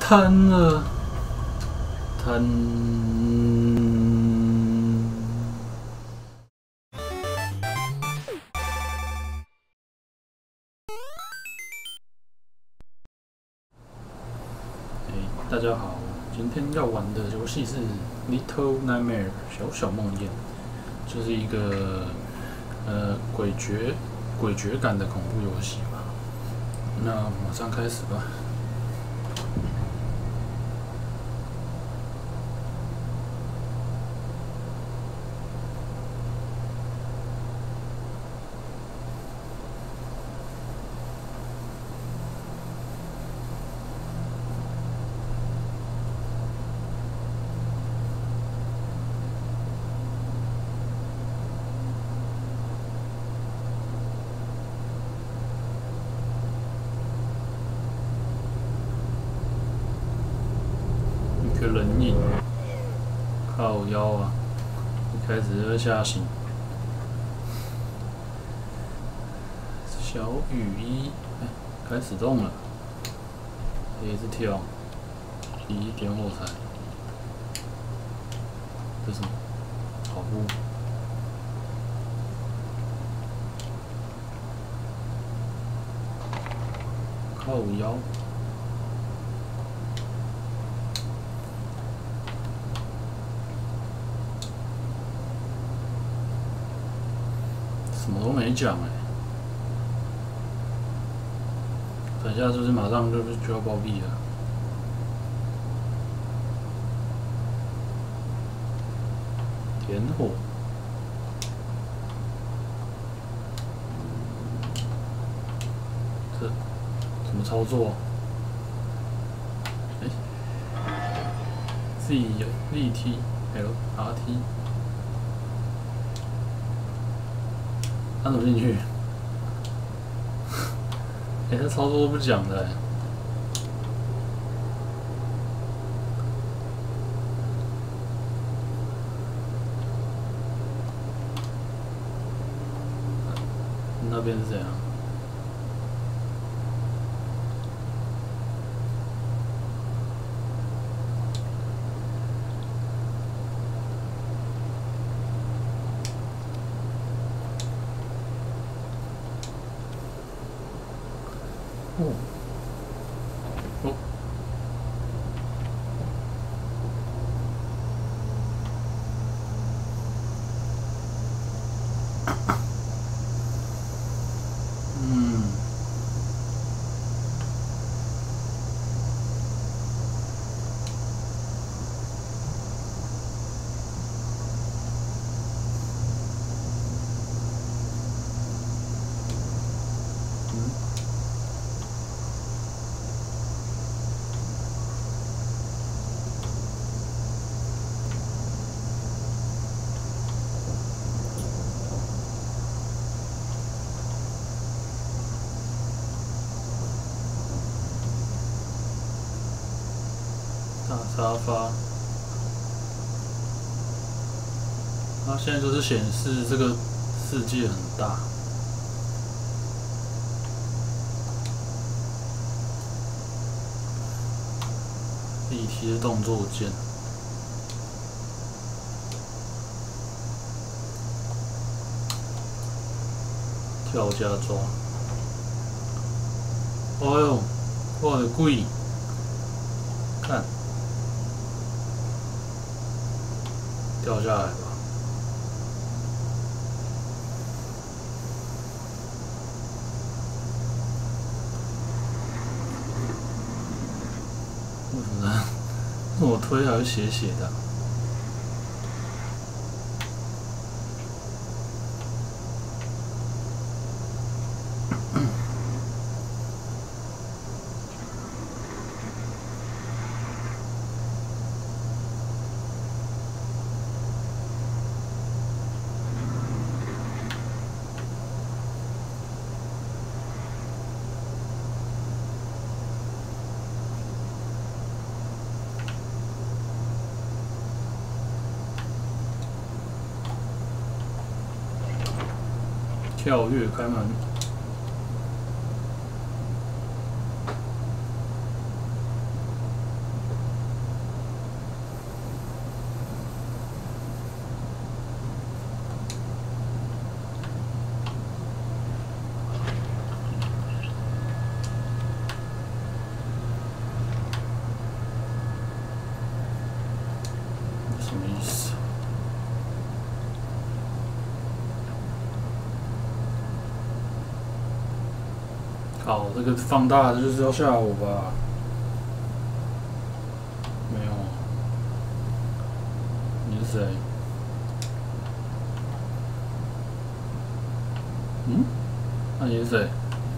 瘫了，瘫。大家好，今天要玩的游戏是《Little Nightmare》小梦魇，就是一个诡谲感的恐怖游戏吧。那马上开始吧。一个人影，靠腰啊！一开始就吓醒。小雨衣，开始动了，一直跳，一点火柴，这是什么？跑步。靠腰。什么都没讲等一下是不是马上就要暴毙了？点火。这怎么操作？Z 立T L R T， 按怎么进去？他操作都不讲的那边是怎样？大沙发，它现在就是显示这个世界很大。立体的动作键，跳加抓。哎呦，我的鬼！看。掉下来吧。为什么呢？我推还是斜斜的？跳跃开门。 靠，这个放大的就是要吓我吧？没有，你是谁？嗯？那你是谁？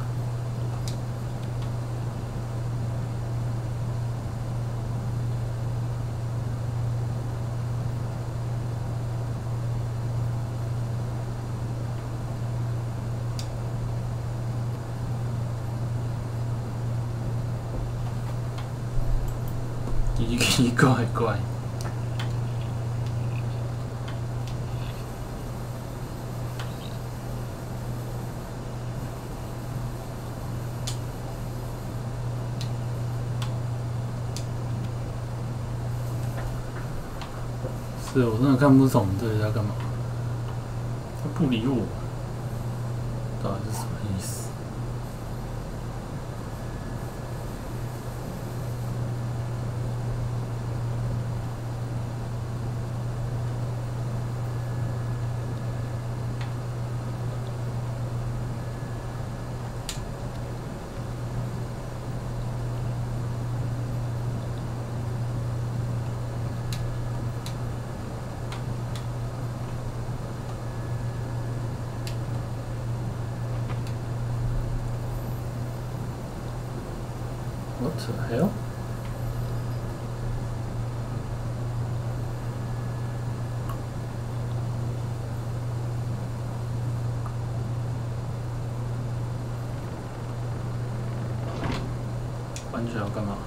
奇奇怪怪。是我真的看不懂这里在干嘛，他不理我，到底是什么意思？What the hell？关起来要干嘛？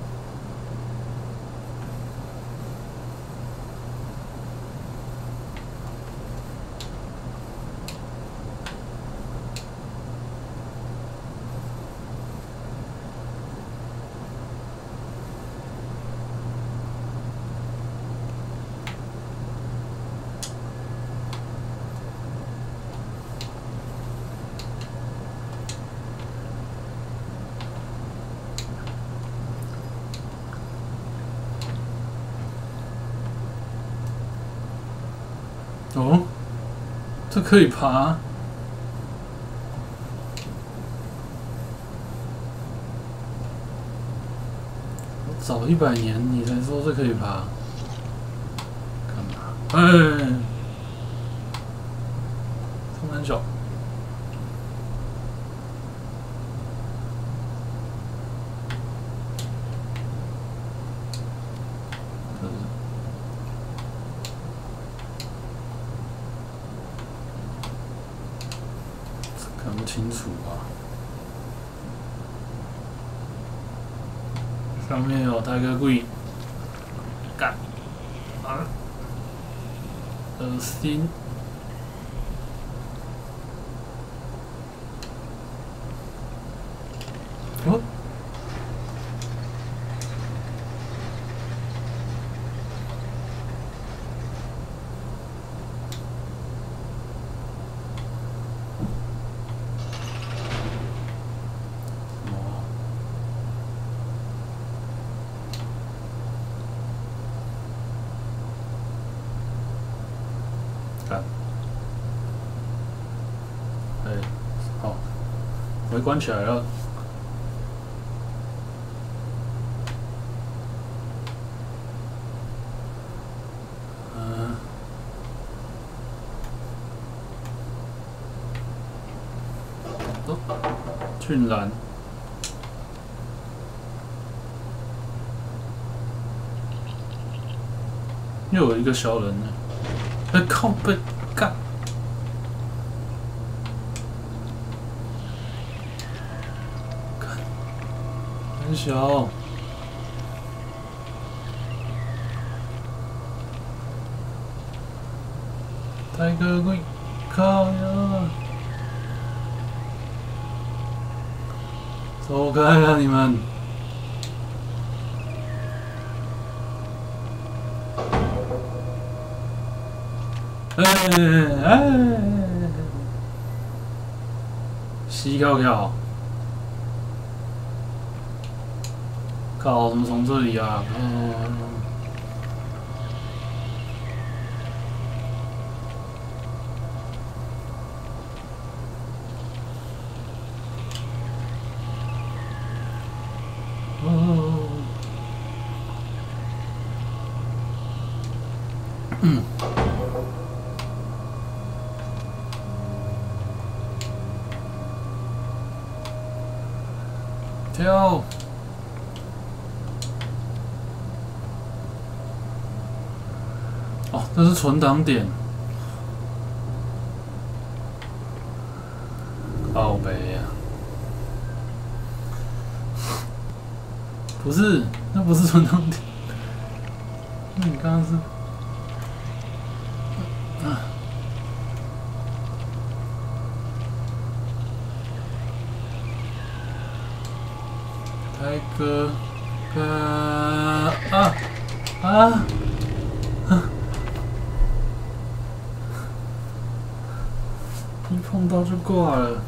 哦，这可以爬？我早100年你才说这可以爬，干嘛？哎，冲很小。看不清楚啊！上面有Tiger Queen，干啊！恶心！哦，干！哎，好，我关起来了。哦，俊兰。又有一个小人呢！哎，靠背干！干，很小。Tiger Queen，靠呀！走开啊你们！哎，死翘翘！靠，怎么从这里啊？ 跳！哦，这是存档点。靠北呀！不是，那不是存档点。那你刚刚是？开哥，一碰到就挂了。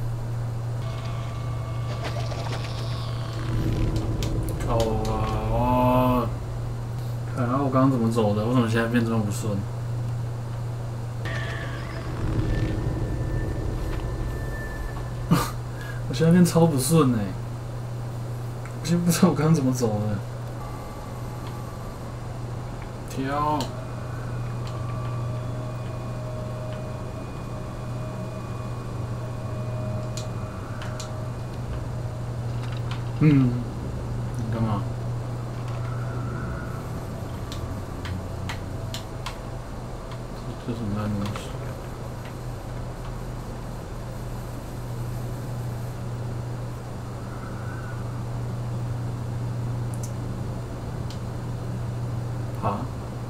靠啊！看啊，我刚刚怎么走的？为什么现在变这么不顺？我现在变超不顺哎！我现在不知道我刚刚怎么走的。跳！你干嘛？这什么烂东西？啊？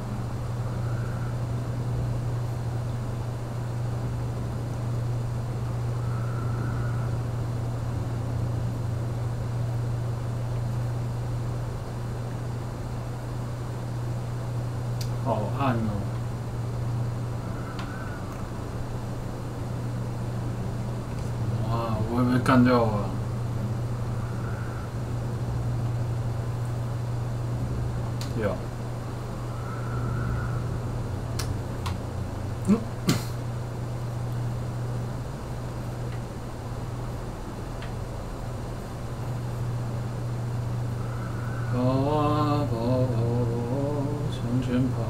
好暗哦！哇，我会被干掉啊！掉。跑啊跑，向前跑，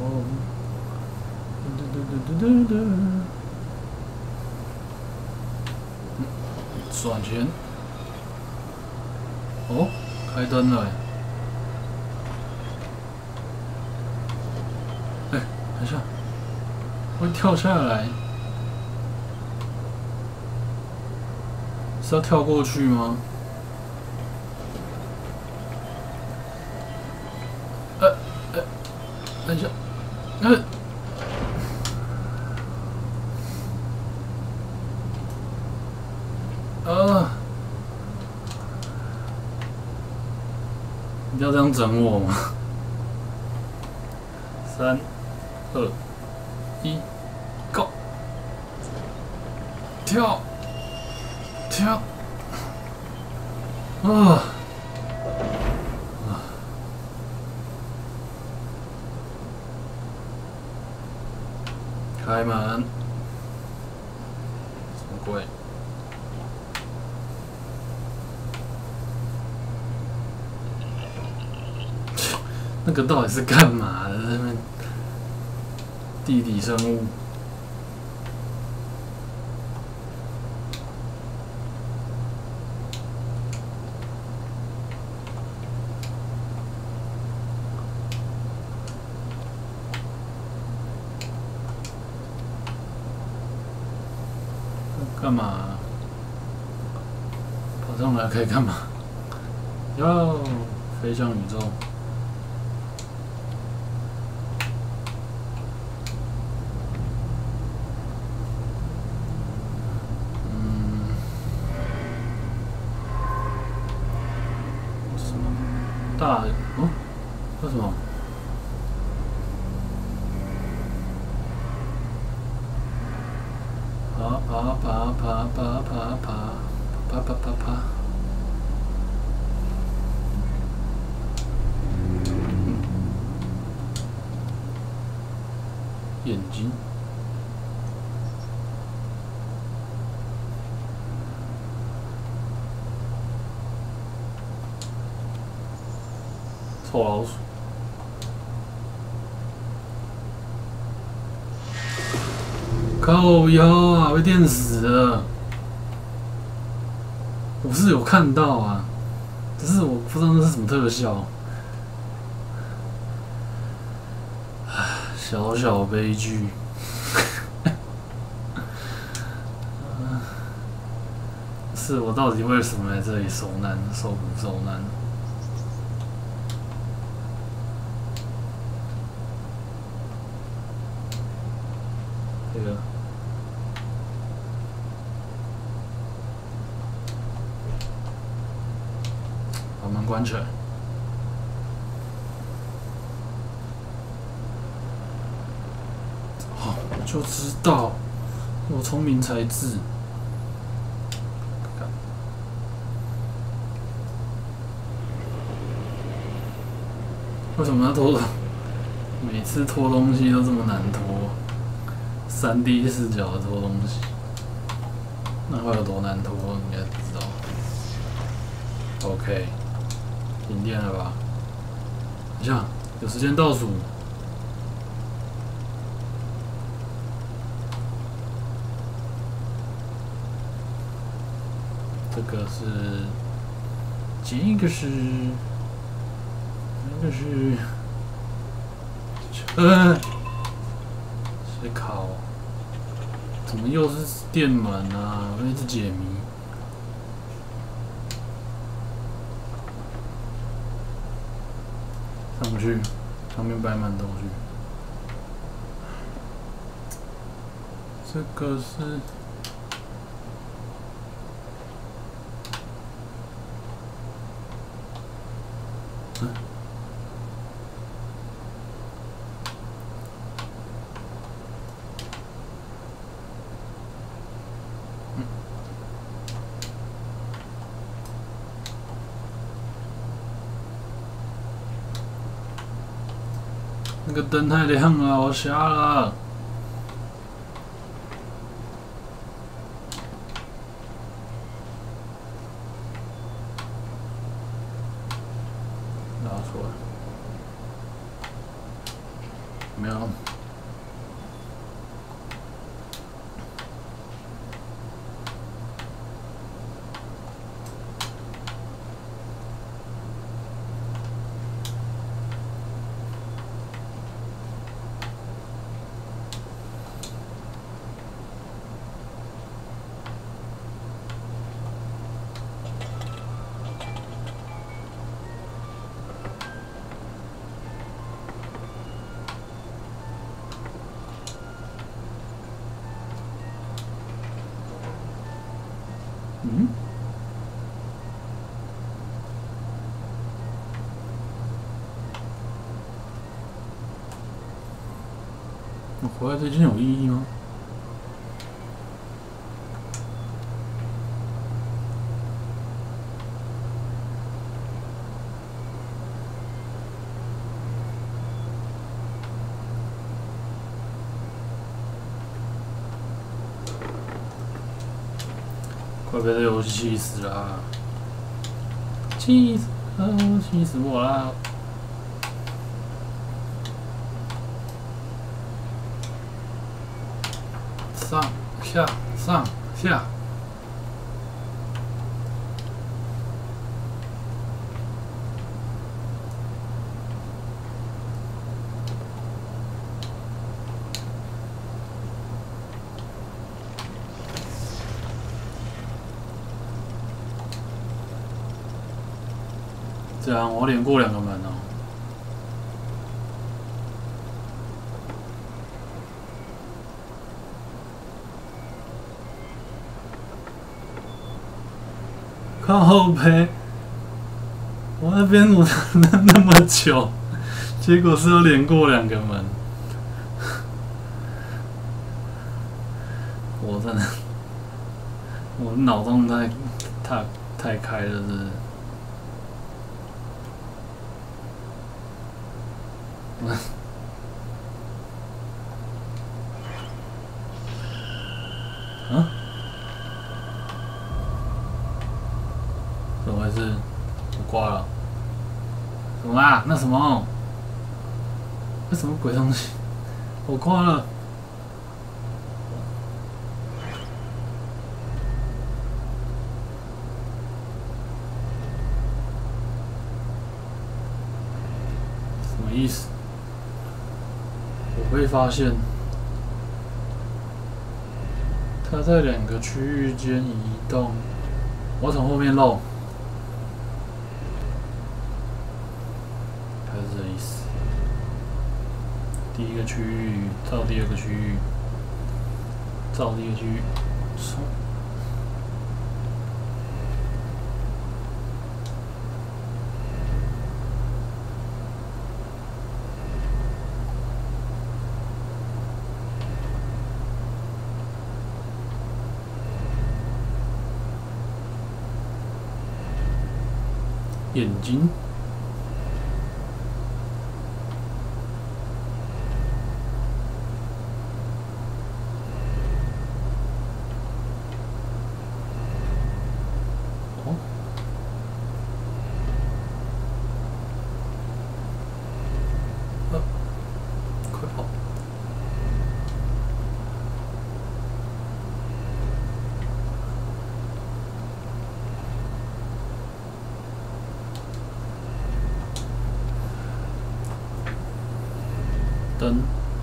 转圈。哦，开灯了。等一下，会跳下来，是要跳过去吗？等一下，你要这样整我吗？3、2、1 ，Go！ 跳！开门！什么鬼？那个到底是干嘛的？那边地底生物。干嘛？跑上来可以干嘛？要飞向宇宙。什么？为什么？爬！眼睛。臭老鼠。 靠腰啊！被电死了！我是有看到啊，只是我不知道那是什么特效。小小悲剧。是我到底为什么来这里受难、受苦、受难？这个。把门关起来。好，我就知道，我聪明才智。为什么要拖？每次拖东西都这么难拖？3D 视角的拖东西，那会有多难拖？应该不知道。OK。停电了吧？等一下，有时间倒数。这个是，谁考？怎么又是电门啊？我一直解谜。上不去，上面摆满东西。这个是。那个灯太亮了，我瞎了。拿出来，没有。嗯？我回来这件有意义吗？快被这游戏气死了！气死我了！上下上下。这样我连过2个门哦。靠后背，我那边我那么久，结果是要连过2个门。我真的，我脑洞太开了，是。啊？怎么回事？我挂了。怎么啦？那什么？那什么鬼东西？我挂了。 意思？我会发现它在2个区域间移动，我从后面漏，还是这意思？第一个区域到第2个区域，到第1个区域，冲！眼睛。哦。快跑！灯。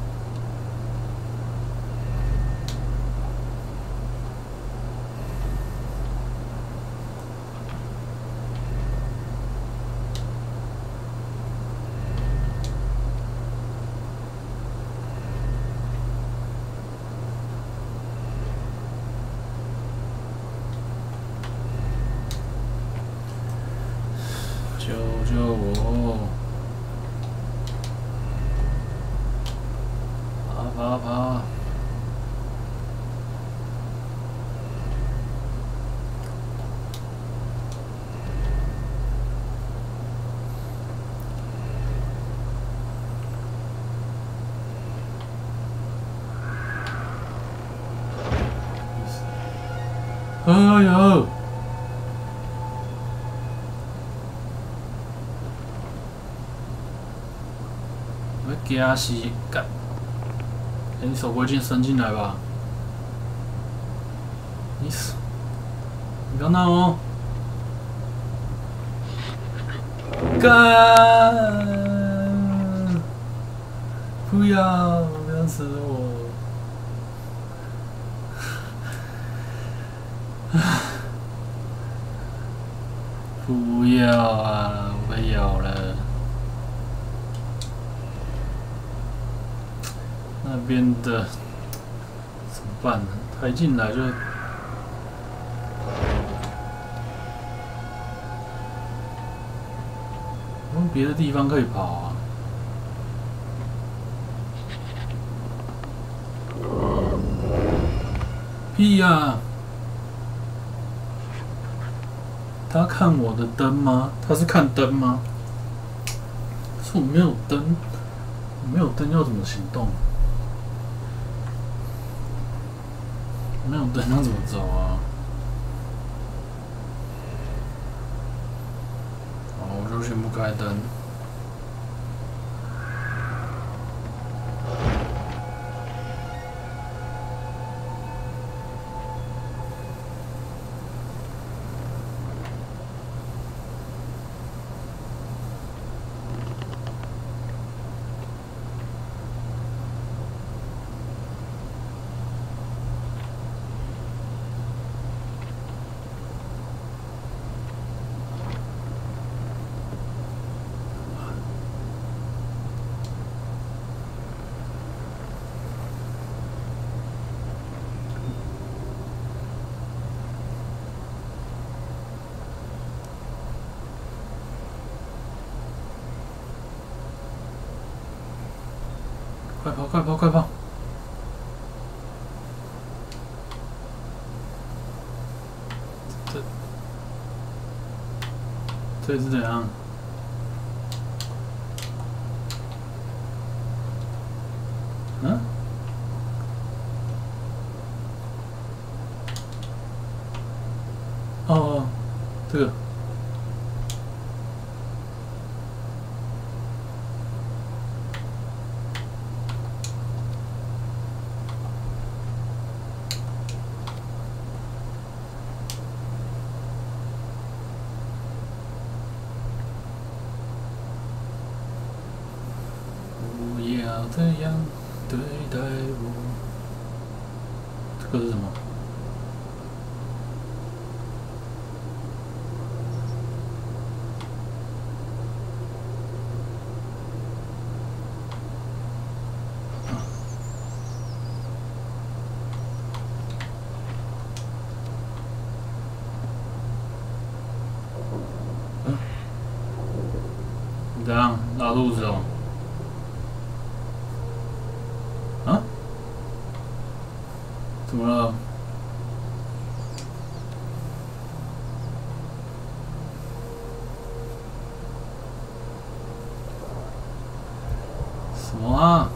救救我！爬！哎呦！我要惊死！干！你手不会伸进来吧？你不要闹哦！干！不要死我！不要啊！我被咬了。那边的怎么办呢？他一进来就……有别的地方可以跑啊！屁呀！他看我的灯吗？他是看灯吗？可是我没有灯，我没有灯要怎么行动？没有灯要怎么走啊？好，我就全部开灯。快跑！快跑！快跑！这是怎样？嗯？哦，这个。 这样对待我。这个是什么？你怎样拉肚子哦？啊？怎么了？什么啊？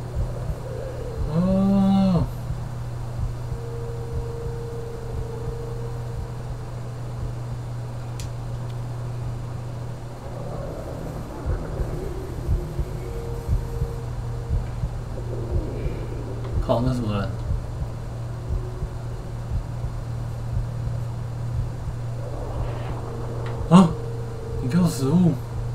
哦，靠，那什么人？啊！你给我食物！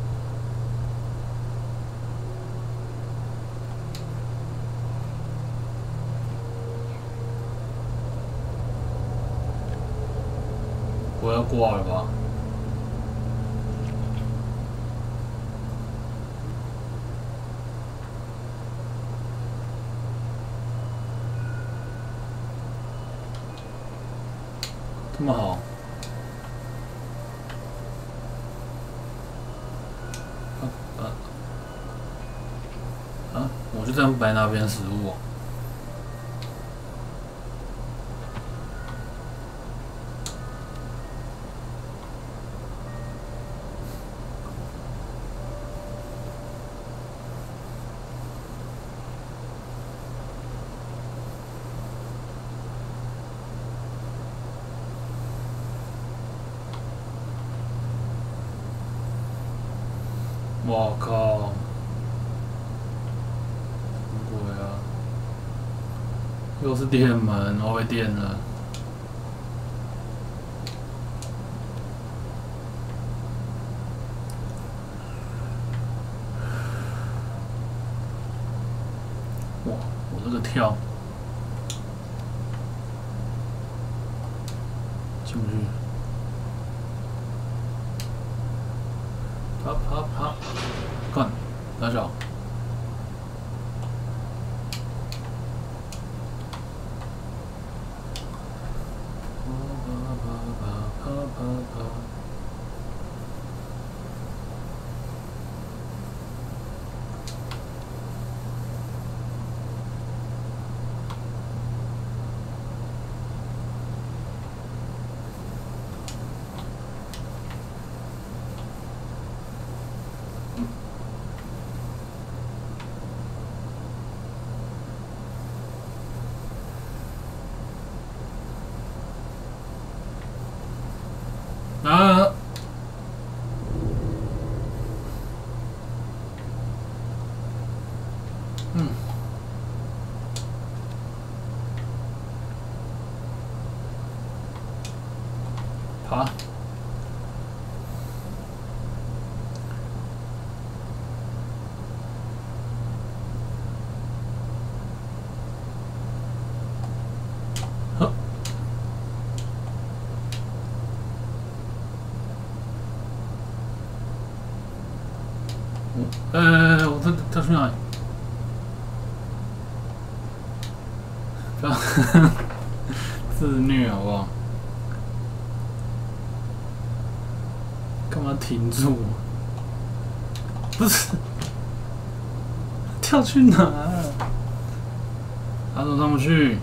我要挂了吧？这么好？我就这样摆那边食物、哦。我靠！什么鬼啊？又是电门，我被电了。哇！我这个跳进不去。爬！看，大小。爬。啊！爬！呵！我这去哪里？不要自虐好不好？干嘛停住？不是，跳去哪？他怎么上不去？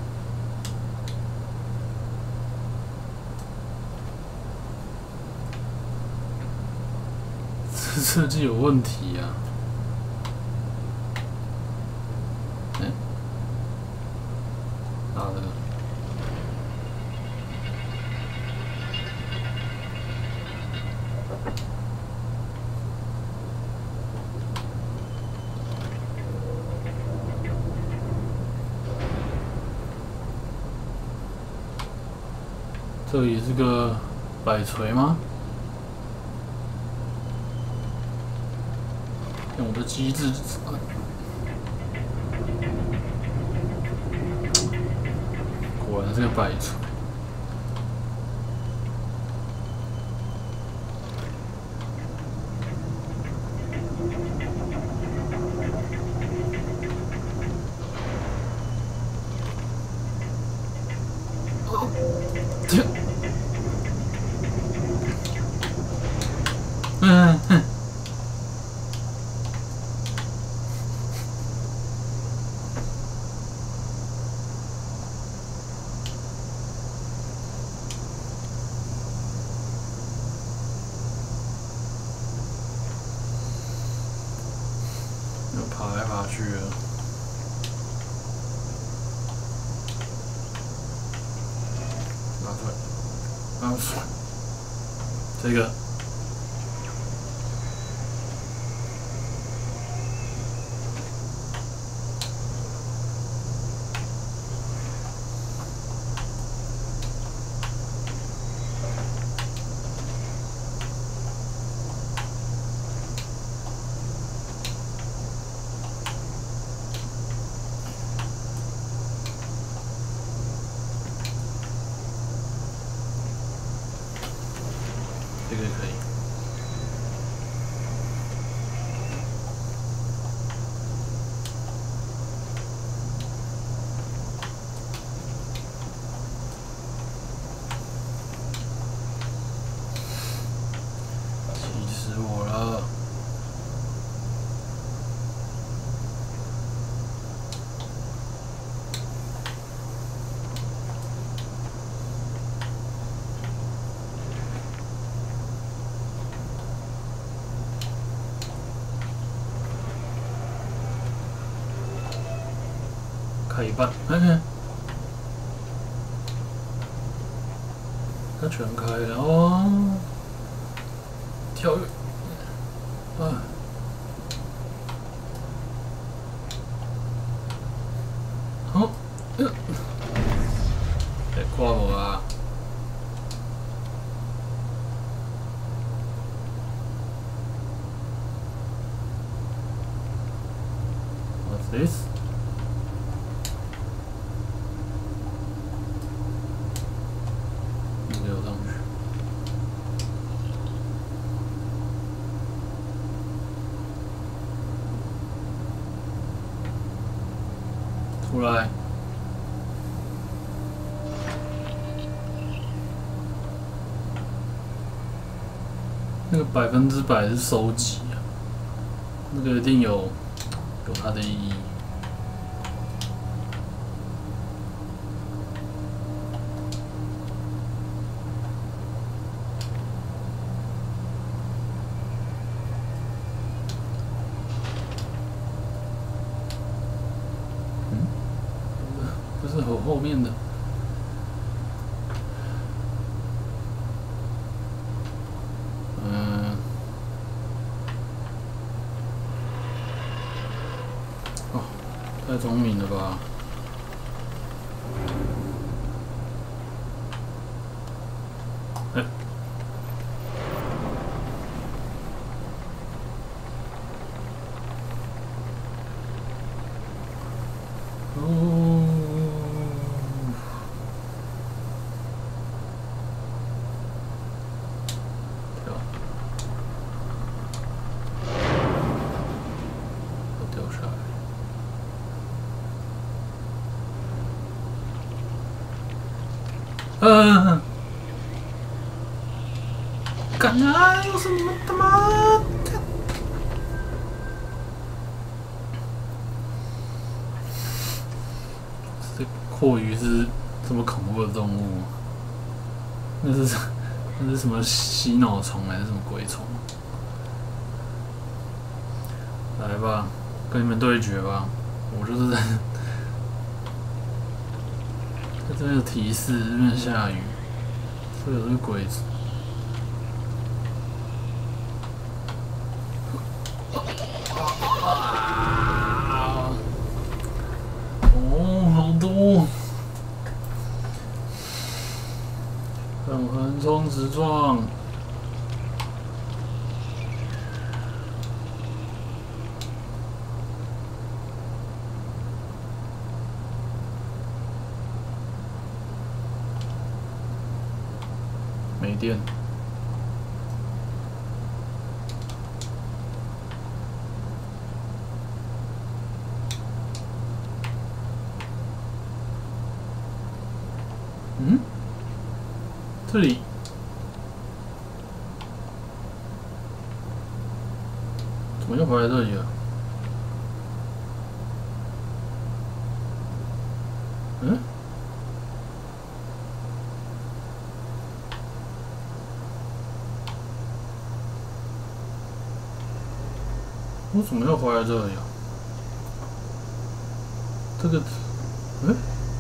这设计有问题呀！打这个。这里是个摆锤吗？用我的机智， 这个摆出。又爬来爬去了。拿出来，拿出来，这个。这个也可以。气死我了！开一半，它全开了哦，跳跃，好，别挂我啊！What's this？流上去。出来。那个100%是收集啊，那个一定有它的意义。不是后面的。哦，太聪明了吧！干啊！又是你们他妈！这阔鱼是这么恐怖的动物？那是什么洗脑虫还是什么鬼虫？来吧，跟你们对决吧！我就是在这边有提示，这边下雨，这有这个鬼子。哦，好多！让横冲直撞。 电。嗯，这里怎么又回来这里了？嗯？我怎么又回来这里啊？这个，嗯？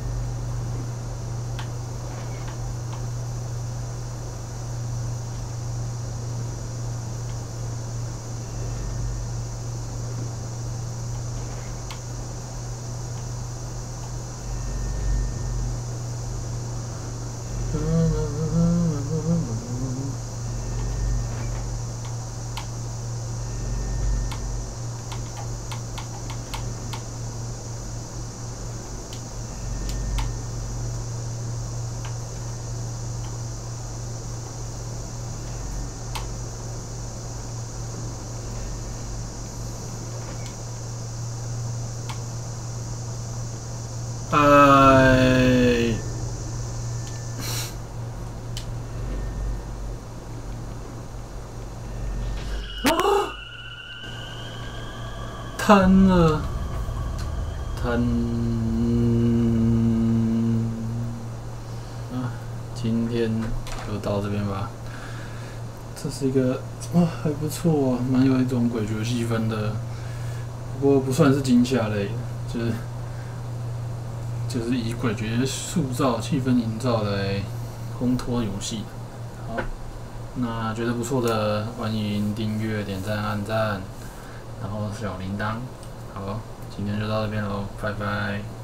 哎，瘫了，瘫。啊，今天就到这边吧。这是一个还不错啊，蛮有一种诡谲气氛的，不过不算是惊吓类的，就是以诡谲塑造、气氛营造来烘托游戏。好，那觉得不错的，欢迎订阅、点赞、按赞，然后小铃铛。好，今天就到这边喽，拜拜。